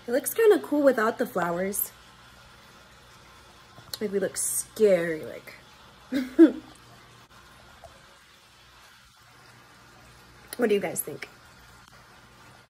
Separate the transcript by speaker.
Speaker 1: It looks kind of cool without the flowers. Like we look scary, like. What do you guys think?